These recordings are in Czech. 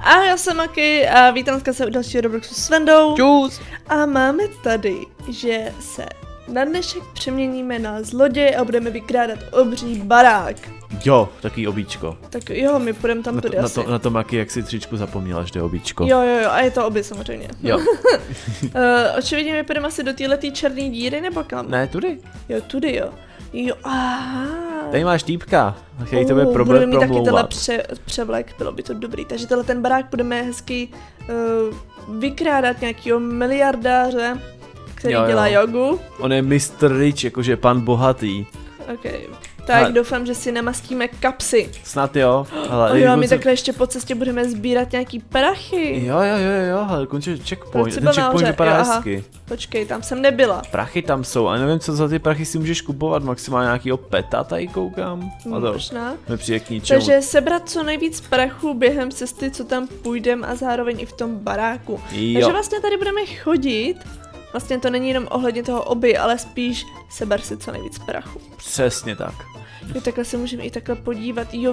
A já jsem Maki a vítám se u dalšího Robloxu s Vendou. Čus! A máme tady, že se na dnešek přeměníme na zloděje a budeme vykrádat obří barák. Jo, takový obíčko. Tak jo, my půjdeme tam tudy asi. Na to Maki, jak si tričku zapomněla, že to je obíčko. Jo, a je to oby samozřejmě. Jo. Očividně my půjdeme asi do téhletý černé díry nebo kam? Ne, tudy. Jo, tudy jo. Jo, aha. Tady máš týpka, který tebe budeme mít taky promlouvat. převlek, bylo by to dobrý. Takže ten barák budeme hezky vykrádat nějakýho miliardáře, který dělá jogu. On je Mr. Rich, jakože pan bohatý. Okay. Tak doufám, že si namastíme kapsy. Snad jo. Hele, jo, my takhle ještě po cestě budeme sbírat nějaký prachy. Jo, hele, končí checkpoint. Ten checkpoint vypadá hezky. Počkej, tam jsem nebyla. Prachy tam jsou, ale nevím, co za ty prachy si můžeš kupovat, maximálně nějakýho peta tady koukám. Možná. Nepřijde k ničemu. Takže sebrat co nejvíc prachu během cesty, co tam půjdem a zároveň i v tom baráku. Jo. Takže vlastně tady budeme chodit. Vlastně to není jenom ohledně toho oby, ale spíš seber si co nejvíc prachu. Přesně tak. Jo, takhle se můžeme i takhle podívat. Jo,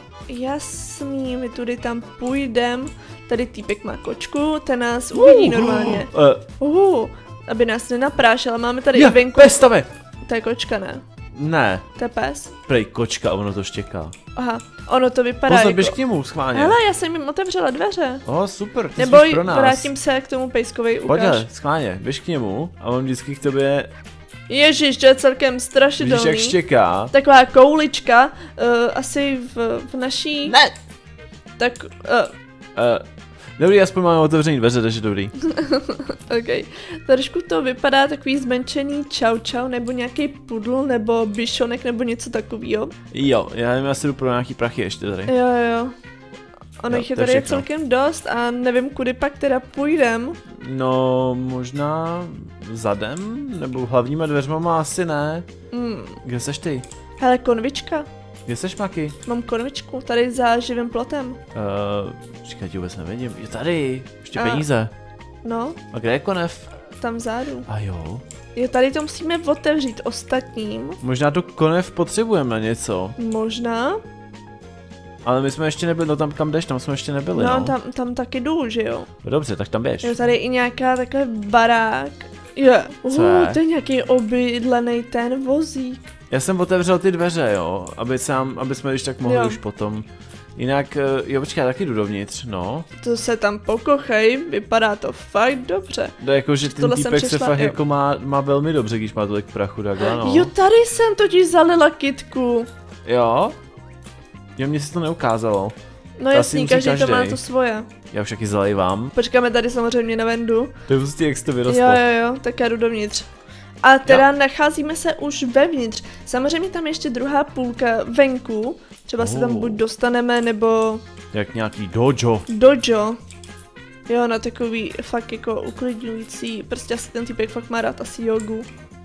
jasný, my tudy tam půjdem. Tady týpek má kočku, ten nás uvidí normálně. Aby nás nenaprášel, máme tady i venku. Pes tam je! To je kočka, ne? Ne. To je pes? Prej kočka, ono to štěká. Aha, ono to vypadá Pozor, jako... běž k němu, schválně. Hele, já jsem jim otevřela dveře. Super, ty Neboj, jsi pro nás. vrátím se k tomu pejskovi, ukáž. Pojď, schválně, běž k němu a on vždycky k tobě... Ježiš, to je celkem strašidelný. Vidíš, jak štěká. Taková koulička, asi v naší... Ne! Tak, Dobrý, aspoň máme otevřený dveře, takže dobrý. OK. Trošku to vypadá takový zmenšený čau nebo nějaký pudl nebo bišonek nebo něco takového. Jo, já nevím, já si jdu pro nějaký prachy ještě tady. Jo. Ono jich je tady celkem dost a nevím, kudy pak teda půjdem. No, možná zadem? Nebo hlavníma dveřma asi ne. Kde seš ty? Hele, konvička. Kde seš, Maki? Mám konvičku, tady za živým plotem. Říkaj, ti vůbec nevidím. Je tady, ještě peníze. No. A kde je konev? Tam vzadu. A jo. Jo, tady to musíme otevřít ostatním. Možná to konev potřebujeme na něco. Možná. Ale my jsme ještě nebyli, no tam kam jdeš, tam jsme ještě nebyli, no. Tam taky jdu, že jo. No dobře, tak tam běž. Jo, tady je i nějaká takhle barák. Jo, to je nějaký obydlený ten vozík. Já jsem otevřel ty dveře, jo, aby jsme když tak mohli už potom. Jinak, jo, počkej, já taky jdu dovnitř, no. To se tam pokochej, vypadá to fakt dobře. No jakože ten týpek se fakt jako má velmi dobře, když má tolik prachu, takhle, no. Jo, tady jsem totiž zalila kytku. Jo? Jo, mně se to neukázalo. No jasný, každý to má to svoje. Já už taky zalejvám. Počkáme tady samozřejmě na Vendu. To je prostě, jak jsi to vyrostlo. Jo, tak já jdu dovnitř. A teda nacházíme se už vevnitř. Samozřejmě tam ještě druhá půlka venku. Třeba se tam buď dostaneme, nebo... Jak nějaký dojo. Dojo. Jo, na takový fakt jako uklidňující. Prostě asi ten typek fakt má rád asi jogu.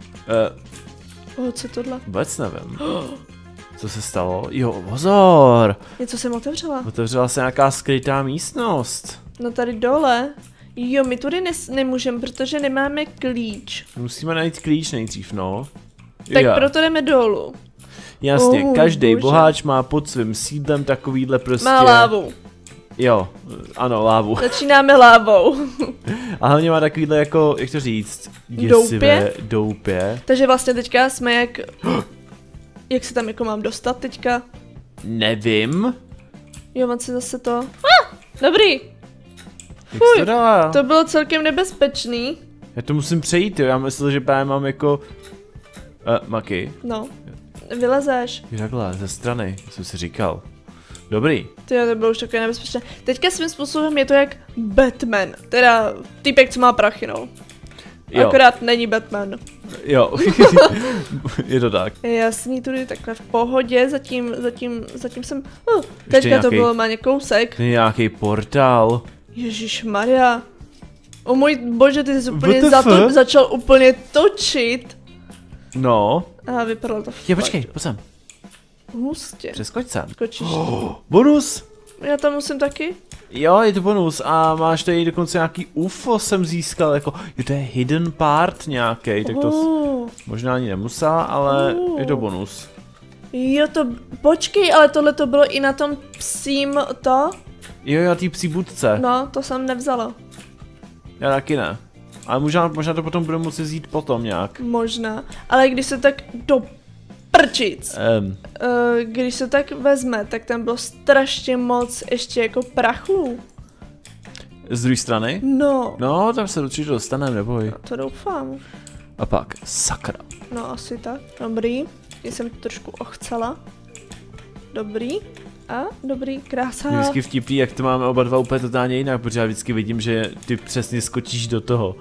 Co je tohle? Vůbec nevím. Co se stalo? Jo, pozor! Něco jsem otevřela. Otevřela se nějaká skrytá místnost. No tady dole. Jo, my tudy nemůžeme, protože nemáme klíč. Musíme najít klíč nejdřív, no. Tak proto jdeme dolů. Jasně, každý boháč má pod svým sídlem takovýhle prostě... Má lávu. Jo, ano, lávu. Začínáme lávou. A hlavně má takovýhle jako, jak to říct, doupě. Takže vlastně teďka jsme jak... Jak se tam jako mám dostat teďka? Nevím. Jo, mám si zase to... Dobrý. Fuj, to bylo celkem nebezpečný. Já to musím přejít, jo, já myslel, že právě mám jako... Maki. No, vylezeš. Je takhle, ze strany, jsem si říkal. Dobrý. Tyjo, to bylo už takové nebezpečné. Teďka svým způsobem je to jak Batman, teda týpek, co má prachy, no. Jo. Akorát není Batman. Jo, je to tak. Je jasný, tudy takhle v pohodě, zatím jsem... teďka to bylo má kousek. Nějaký portál. Ježišmarja. O můj bože, ty jsi úplně začal úplně točit. No. A vypadalo to Jo, počkej, pojď sem. Hustě. Přeskoč sem. Skočíš. Bonus! Já tam musím taky? Jo, je to bonus a máš tady dokonce nějaký UFO jsem získal, jako, jo, to je hidden part nějaký, tak to možná ani nemusela, ale je to bonus. Jo, to, počkej, ale tohle to bylo i na tom psím to? Jo, ty psí budce. No, to jsem nevzala. Já taky ne. Ale možná to potom budu muset vzít potom nějak. Možná, ale když se tak do prčic, když se tak vezme, tak tam bylo strašně moc ještě jako prachu. Z druhé strany? No. No, tam se určitě dostaneme, neboj. No, to doufám. A pak, sakra. No, asi tak. Dobrý. Jsem trošku ochcela. Dobrý. A dobrý, krása. Je vždycky vtipný, jak to máme oba dva úplně totálně jinak, protože já vždycky vidím, že ty přesně skočíš do toho.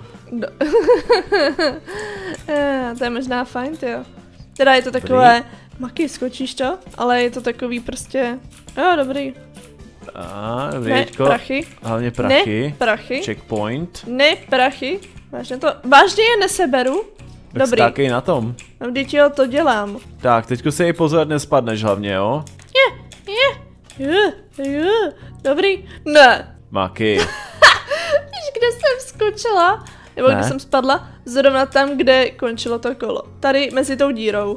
To je možná fajn, jo. Teda je to takové, Maki, skočíš to? Ale je to takový prostě, jo, dobrý. Dobrý, ne, prachy. Hlavně prachy. Ne, prachy. Checkpoint. Ne, prachy. Vážně je neseberu. Tak dobrý. skákej na tom. No, vždyť jo, to dělám. Tak, teďko se jej pozor, nespadneš hlavně, jo? Dobrý. Ne. Maki. Víš, kde jsem skočila? Nebo kde jsem spadla? Zrovna tam, kde končilo to kolo. Tady mezi tou dírou.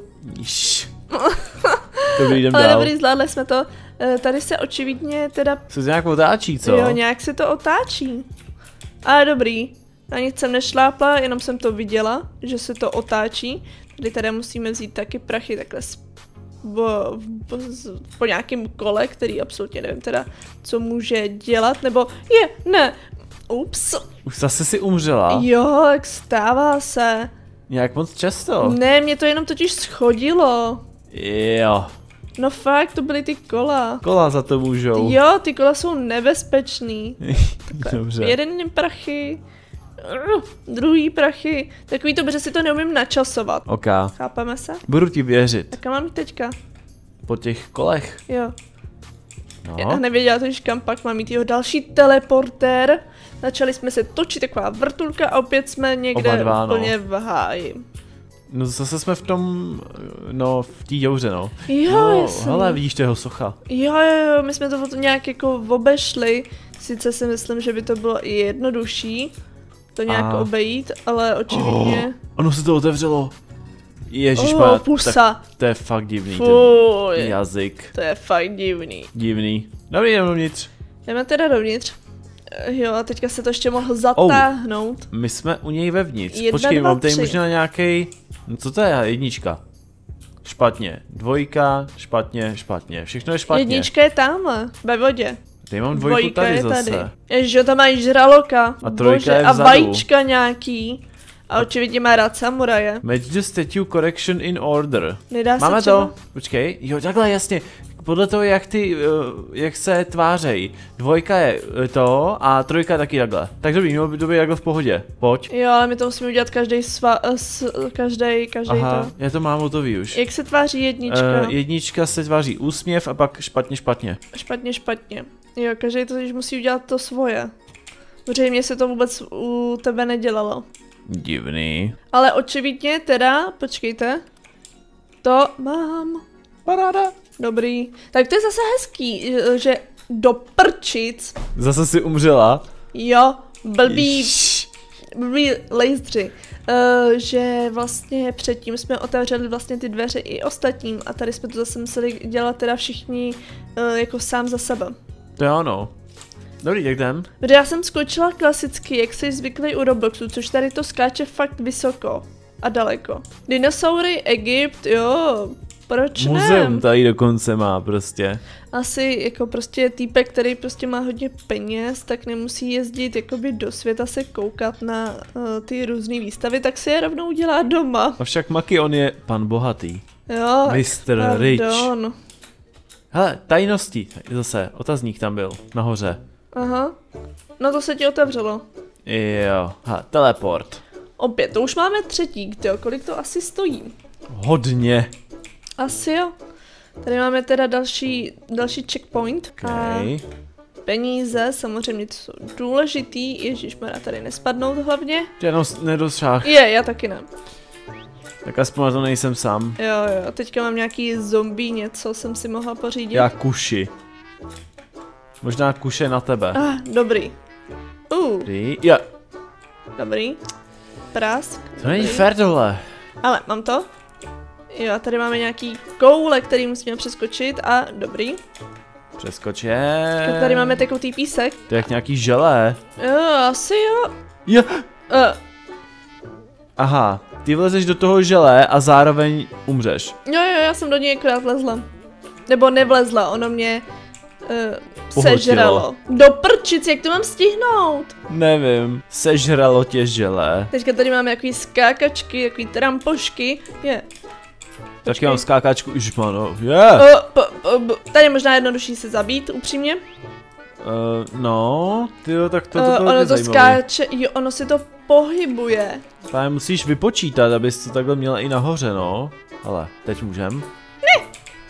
Dobrý, jdem ale dál. dobrý, zvládli jsme to. Tady se očividně teda... Se nějak otáčí, co? Jo, nějak se to otáčí. Ale dobrý. Na nic jsem nešlápla, jenom jsem to viděla, že se to otáčí. Tady teda musíme vzít taky prachy takhle po nějakém kole, který absolutně nevím teda, co může dělat, nebo ne. Ups. Už zase si umřela? Jo, jak stává se. Nějak moc často? Ne, mě to jenom totiž schodilo. Jo. No fakt, to byly ty kola. Kola za to můžou. Jo, ty kola jsou nebezpečný. Dobře. Jeden prachy, druhý prachy. Takový to, že si to neumím načasovat. OK. Chápeme se? Budu ti věřit. Tak mám teďka. Po těch kolech. Jo. No. Já nevěděla totiž, kam pak mám mít jeho další teleportér. Začali jsme se točit, taková vrtulka a opět jsme někde úplně v háji. No zase jsme v tom, no v té jouře, no. Jo, jasně. Hele, vidíš toho socha. Jo, my jsme to nějak jako obešli. Sice si myslím, že by to bylo i jednodušší to nějak obejít, ale očividně... Ono se to otevřelo. Ježišmarja, pusa. To je fakt divný, Fuj, ten jazyk. To je fakt divný. Divný. Dobrý, jdeme dovnitř. Jdeme teda dovnitř. Jo, a teďka se to ještě mohl zatáhnout. My jsme u něj vevnitř. Počkej, mám tady možná nějaký. No co to je? Jednička. Špatně. Dvojka, špatně. Všechno je špatně. Jednička je tamhle, ve vodě. Tady mám dvojku tady zase. Tady. Ježiš, tam mají žraloka. A trojka je vzadu. A vajíčka nějaký. A očividně má rád samuraje. Match the statue correction in order. Nedá Máme se třeba... to? Počkej, jo takhle jasně. Podle toho, jak se tvářejí. Dvojka je to a trojka taky takhle. Tak dobrý, mělo by to být takhle v pohodě. Pojď. Jo, ale my to musíme udělat každý Aha, to. já to mám hotový už. Jak se tváří jednička? Jednička se tváří úsměv a pak špatně. Špatně. Jo, každý to musí udělat to svoje. Protože mě se to vůbec u tebe nedělalo. Divný. Ale očividně teda, počkejte. To mám. Paráda. Dobrý. Tak to je zase hezký, že do prčic. Zase si umřela. Jo, blbý lejstři. Že vlastně předtím jsme otevřeli vlastně ty dveře i ostatním a tady jsme to zase museli dělat teda všichni jako sám za sebe. To je ono. Dobrý, tak jdem. Protože já jsem skočila klasicky, jak jsi zvyklý u Robloxu, což tady to skáče fakt vysoko a daleko. Dinosaury, Egypt, jo, proč ne? Muzeum tady dokonce má prostě. Asi jako prostě týpek, který prostě má hodně peněz, tak nemusí jezdit jakoby do světa se koukat na ty různé výstavy, tak si je rovnou udělá doma. Avšak Maki, on je pan bohatý. Jo, Mr. Rich. Hele, tajnosti, zase, otazník tam byl, nahoře. Aha, no to se ti otevřelo. Jo, teleport. Opět, to už máme třetí, jo, kolik to asi stojí? Hodně. Asi jo. Tady máme teda další checkpoint. Okay. A peníze, samozřejmě to jsou důležitý, ježišmarja, tady nespadnout hlavně. Jenom nedosáh. Já taky ne. Tak aspoň to nejsem sám. Jo, teďka mám nějaký zombie, něco jsem si mohla pořídit. Já kuši. Možná kuše na tebe. Dobrý. Ja. Dobrý. Prásk. To není fér tohle. Ale mám to. Jo, a tady máme nějaký koule, který musíme přeskočit a dobrý. Přeskočet. Tady máme tekutý písek. To je jak nějaký želé. Jo, asi jo. Jo. Aha, ty vlezeš do toho želé a zároveň umřeš. Jo, já jsem do něj akorát vlezla. Nebo nevlezla, ono mě sežralo. Do prčic, jak to mám stihnout? Nevím, sežralo tě želé. Teďka tady máme jaký skákačky, jaký trampošky. Je. Taky mám skákačku, ježišmano, Tady je možná jednodušší se zabít, upřímně. No, tyjo, tak to bylo ono to zajímavý. skáče, jo, ono si to pohybuje. Tady musíš vypočítat, abys to takhle měla i nahoře, no. Ale, teď můžem. Ne!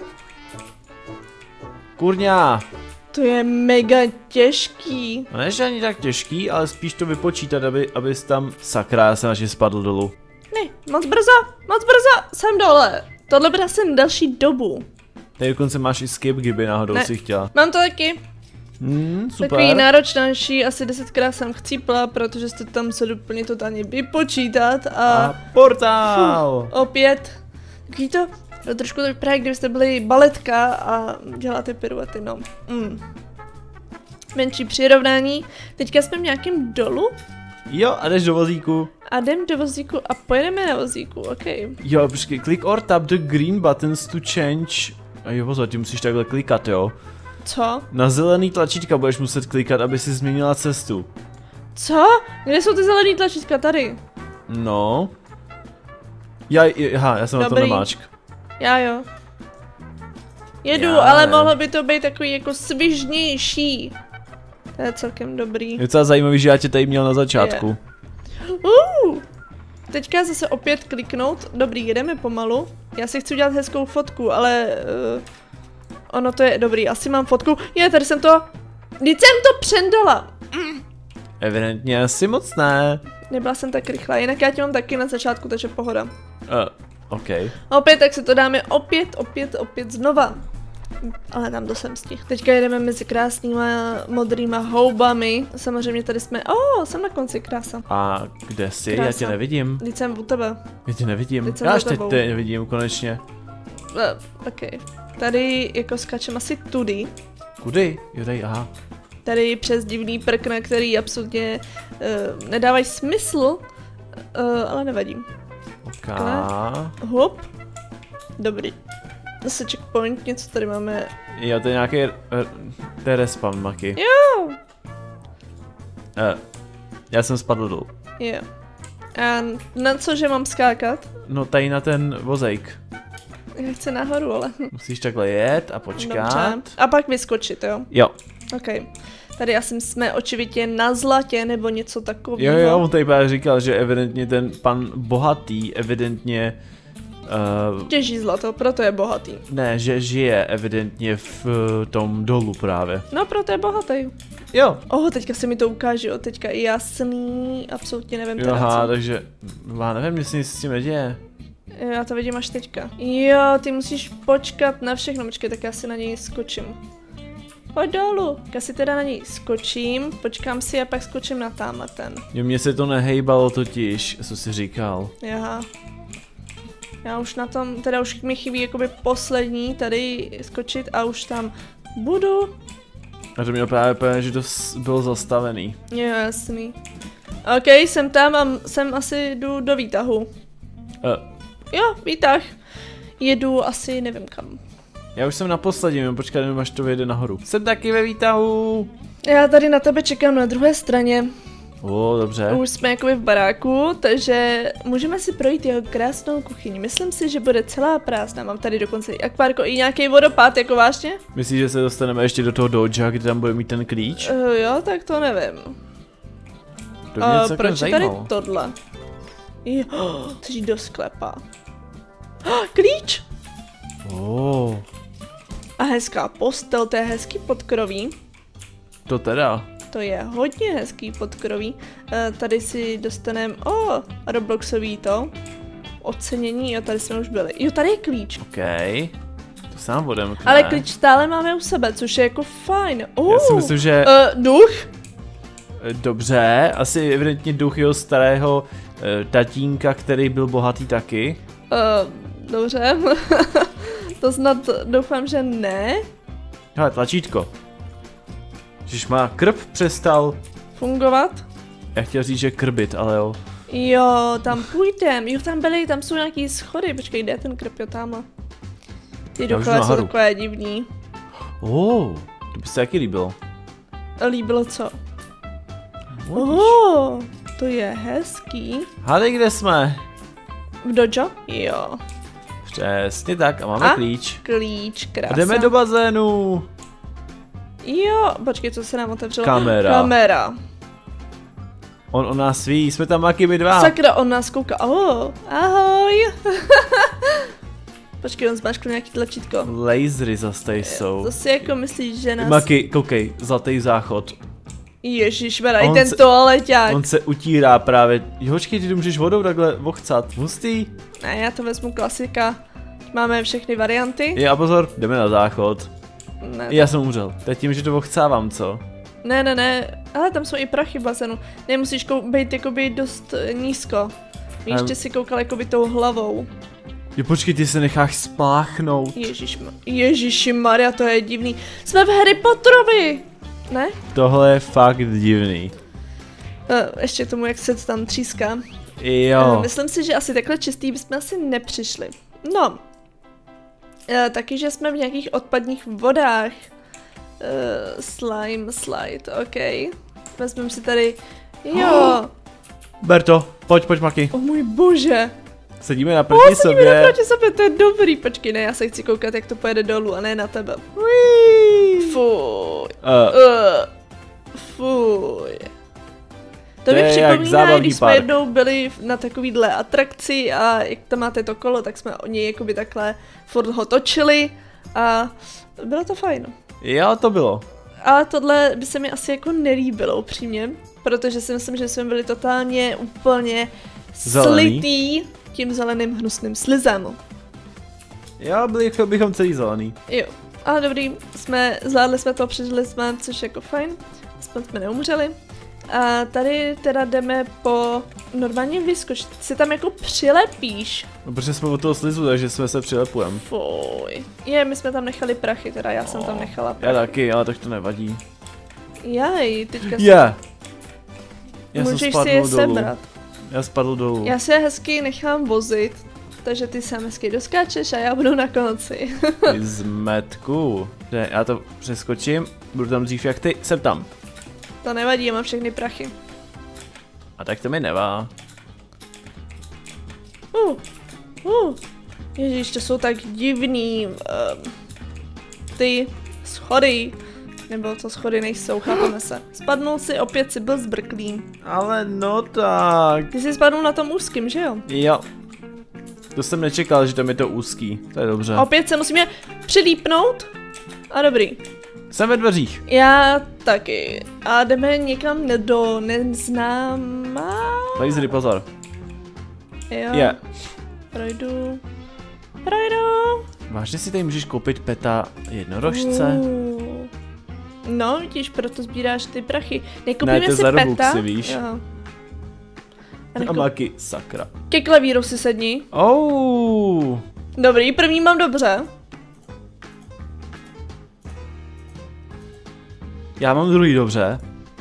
Kurňa! To je mega těžký. No ne, že ani tak těžký, ale spíš to vypočítat, abys tam, sakra, já jsem až spadl dolů. Ne, moc brzo, jsem dole. Tohle bude asi na další dobu. Tady dokonce máš i skip, kdyby náhodou si chtěla. Mám to taky. Super. Takový náročnější, asi 10krát jsem chcípla, protože jste tam se úplně totálně vypočítat a portál! Opět. Takový to trošku to vypadá, kdybyste byli baletka a děláte piruety, no. Menší přirovnání. Teďka jsme v nějakém dolu. Jo, a jdeš do vozíku. A jdem do vozíku a pojedeme na vozíku, ok. Jo, počkej, click or tap the green buttons to change. A jo, pozor, ty musíš takhle klikat, jo. Co? Na zelený tlačítka budeš muset klikat, aby si změnila cestu. Co? Kde jsou ty zelený tlačítka? Tady. No. Já jsem na to nemáčk. Já jo. Jedu, ale mohlo by to být takový jako svižnější. To je celkem dobrý. Je docela zajímavý, že já tě tady měl na začátku. Teďka zase opět kliknout. Dobrý, jedeme pomalu. Já si chci udělat hezkou fotku, ale ono to je dobrý. Asi mám fotku. Tady jsem to. Vždyť jsem to přendala. Evidentně asi moc ne. Nebyla jsem tak rychlá, jinak já tě mám taky na začátku, takže pohoda. OK. Opět, tak se to dáme opět znova. Ale tam to jsem stihl. Teďka jedeme mezi krásnýma modrýma houbami. Samozřejmě tady jsme, jsem na konci, krása. A kde jsi? Krása. Já tě nevidím. Teď jsem u tebe. Já tě nevidím. Já až teď tě nevidím, konečně. OK. Tady jako skáčem asi tudy. Kudy? Jo, tady, aha. Tady přes divný prkna, který absolutně nedávají smysl, ale nevadí. OK. Hop. Dobrý. Zase checkpoint, něco tady máme. Jo, to je nějaký respawn maky. Jo. Já jsem spadl dolů. Jo. A na cože mám skákat? No tady na ten vozejk. Já chci nahoru, ale. Musíš takhle jet a počkat. Dobře. A pak vyskočit, jo? Jo. OK. Tady asi jsme očividně na zlatě nebo něco takového. Jo, on tady právě říkal, že evidentně ten pan bohatý evidentně těží zlato, proto je bohatý. Ne, že žije evidentně v tom dolu právě. No, proto je bohatý. Jo. Teďka se mi to ukáže, jo, teďka i jasný, absolutně nevím teda Aha, takže, já nevím, jestli nic s tím neděje. Já to vidím až teďka. Jo, ty musíš počkat na všechno, počkej, tak já si na něj skočím. Pojď dolů, já si teda na něj skočím, počkám si a pak skočím na tamhle ten. Jo, mně se to nehejbalo totiž, co jsi říkal. Aha. Já už na tom, teda už mi chybí jakoby poslední tady skočit a už tam budu. A to mělo právě úplně, že to bylo zastavený. Jo, jasný. OK, jsem tam a jsem asi jdu do výtahu. Jo, výtah. Jedu asi nevím kam. Já už jsem na posledním, počkat, jenom až to vyjde nahoru. Jsem taky ve výtahu. Já tady na tebe čekám na druhé straně. Dobře. Už jsme jakoby v baráku, takže můžeme si projít jeho krásnou kuchyni. Myslím si, že bude celá prázdná. Mám tady dokonce i akvárko, i nějaký vodopád, jako vážně? Myslíš, že se dostaneme ještě do toho doja, kde tam bude mít ten klíč? Jo, tak to nevím. To mě proč je tady zajímalo. tohle? Jo, chceš jít do sklepa. Klíč! A hezká postel, to je hezký podkroví. To teda. To je hodně hezký podkroví. Tady si dostaneme, Robloxový to. Ocenění, jo, tady jsme už byli. Jo, tady je klíč. OK. To sám odemkne. Ale klíč stále máme u sebe, což je jako fajn. Já si myslím, že... Duch? Dobře, asi evidentně duch jeho starého tatínka, který byl bohatý taky. Dobře. To snad doufám, že ne. Hele, tlačítko. Když má krb přestal fungovat. Já chtěl říct, že krbit, ale jo. Jo, tam půjdem. Jo, tam jsou nějaký schody. Počkej, kde je ten krb, jo, tamhle. Ty dokola jsou takové divný. To by se taky líbilo. Líbilo co? To je hezký. Hádej, kde jsme? V dojo? Jo. Přesně tak, a máme klíč. Klíč, krása. A jdeme do bazénu. Jo, počkej, co se nám otevřelo? Kamera. On o nás ví, jsme tam Maki my dva. Sakra, on nás kouká. Ahoj. Počkej, on zmáčkl nějaký tlačítko. Lasery zase tady jsou. To si jako myslíš, že nás... Maki, koukej, zlatý záchod. Ježišmarja, i ten toaleťák. On se utírá právě. Počkej, ty můžeš vodou takhle vochcat. Hustý? Ne, já to vezmu klasika. Máme všechny varianty. A pozor, jdeme na záchod. Ne, já jsem umřel. Teď tím, že to vochcávám, co? Ne. Ale tam jsou i prachy v bazénu. Nemusíš být jakoby dost nízko. Ještě si koukal jakoby tou hlavou. Jo, počkej, ty se necháš spláchnout. Ježišimarja, to je divný. Jsme v Harry Potterovi! Ne? Tohle je fakt divný. Ještě k tomu, jak se to tam tříská. Jo. Myslím si, že asi takhle čistý bychom asi nepřišli. No. Taky, že jsme v nějakých odpadních vodách. Slide, ok. Vezmeme si tady, jo. Berto, pojď Maki. Můj bože. Sedíme naproti sobě. Sedíme naproti sobě, to je dobrý. Počkej, ne, já se chci koukat, jak to pojede dolů a ne na tebe. Fuj. Fuj. To mi připomíná, když jsme jednou byli na takovýhle atrakci a jak tam máte to kolo, tak jsme o něj jakoby takhle furt ho točili a bylo to fajn. Jo, to bylo. A tohle by se mi asi jako nelíbilo upřímně, protože si myslím, že jsme byli totálně úplně slitý tím zeleným hnusným slizem. Jo, bychom celý zelený. Jo, ale dobrý, zvládli jsme to, přežili jsme, což jako fajn, aspoň jsme neumřeli. A tady teda jdeme po normálním vyskoč, si tam jako přilepíš. No, protože jsme od toho slizu, takže jsme se přilepujeme. Fuj. My jsme tam nechali prachy, teda já jsem tam nechala prachy. Já taky, ale tak to nevadí. Jaj, teďka můžeš si je sebrat. Já spadl dolů. Já si je hezky nechám vozit, takže ty sám hezky doskáčeš a já budu na konci. Zmetku. Já to přeskočím, budu tam dřív jak ty, jsem tam. To nevadí, já mám všechny prachy. A tak to mi nevá. Ježíš, to jsou tak divný ty schody. Nebo to schody nejsou, chápeme se. Spadnul si, opět si byl zbrklý. Ale no tak. Ty jsi spadnul na tom úzkým, že jo? Jo. To jsem nečekal, že tam je to úzký. To je dobře. Opět se musíme přilípnout. A dobrý. Jsem ve dveřích. Já taky. A jdeme někam do neznámá. Lasery, pozor. Jo. Projdu. Vážně si tady můžeš koupit peta jednorožce? No, vidíš, proto sbíráš ty prachy. Ne, to je za Robuxy, víš. Jo. A Maki, sakra. Ke klavíru si sedni. Dobrý, první mám dobře. Já mám druhý dobře.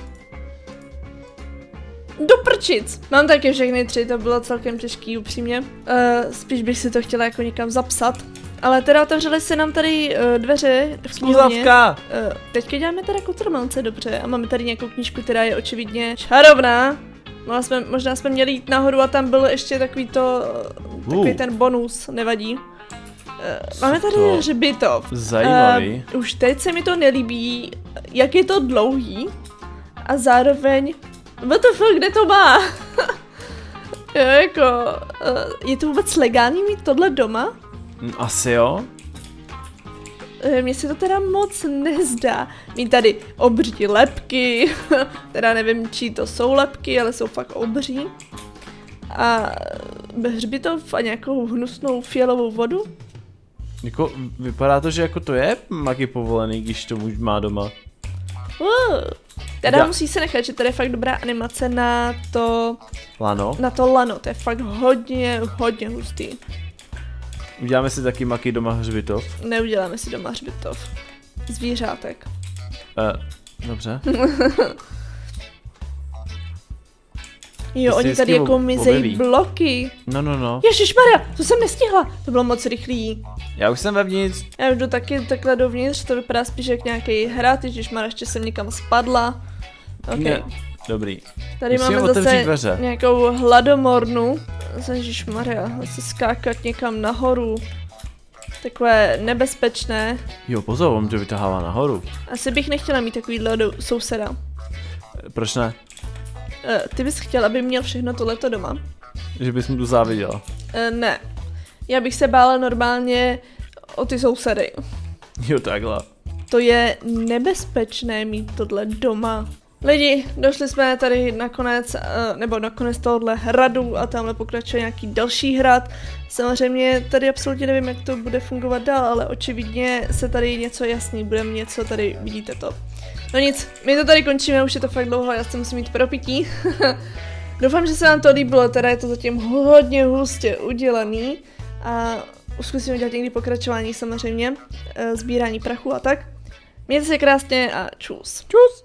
Do prčic. Mám taky všechny 3, to bylo celkem těžký, upřímně. Spíš bych si to chtěla jako někam zapsat. Ale teda otevřeli se nám tady dveře v knihovně. Teďka děláme teda kotrmelce, dobře. A máme tady nějakou knížku, která je očividně čarovná. Možná jsme měli jít nahoru a tam byl ještě takový ten bonus, nevadí. Máme tady hřbitov. Zajímavý. Už teď se mi to nelíbí, jak je to dlouhý. A zároveň... WTF, kde to má? Je to vůbec legální mít tohle doma? Asi jo. Mně se to teda moc nezdá. Mít tady obří lebky, teda nevím, čí to jsou lebky, ale jsou fakt obří. A hřbitov a nějakou hnusnou fialovou vodu. Jako, vypadá to, že jako to je Maki povolený, když to muž má doma. Teda musí se nechat, že tady je fakt dobrá animace na to... Lano? Na to lano, to je fakt hodně hustý. Uděláme si taky Maki doma hřbitov? Neuděláme si doma hřbitov. zvířátek. Dobře. Jo, oni tady jako mizejí bloky. No. Ježišmarja, to jsem nestihla. To bylo moc rychlý. Já už jsem vevnitř. Já už jdu taky takhle dovnitř, to vypadá spíš jak nějaký hrad, ježišmarja, ještě jsem někam spadla. Okay. Dobrý. Tady musíme máme zase dveře. nějakou hladomornu. Ježišmarja, zase skákat někam nahoru. Takové nebezpečné. Jo, pozor, on tě vytahává nahoru. Asi bych nechtěla mít takovýhle souseda. Proč ne? Ty bys chtěla, aby měl všechno tohleto doma? Že bys mu to záviděla? Ne. Já bych se bála normálně o ty sousedy. Jo, takhle. To je nebezpečné mít tohle doma. Lidi, došli jsme tady nakonec tohohle hradu a tamhle pokračuje nějaký další hrad. Samozřejmě tady absolutně nevím, jak to bude fungovat dál, ale očividně se tady něco jasný, budeme něco tady, vidíte to. No nic, my to tady končíme, už je to fakt dlouho, já si musím mít pro pití. Doufám, že se vám to líbilo, teda je to zatím hodně hustě udělaný a zkusím udělat někdy pokračování samozřejmě, sbírání prachu a tak. Mějte se krásně a čus. Čus.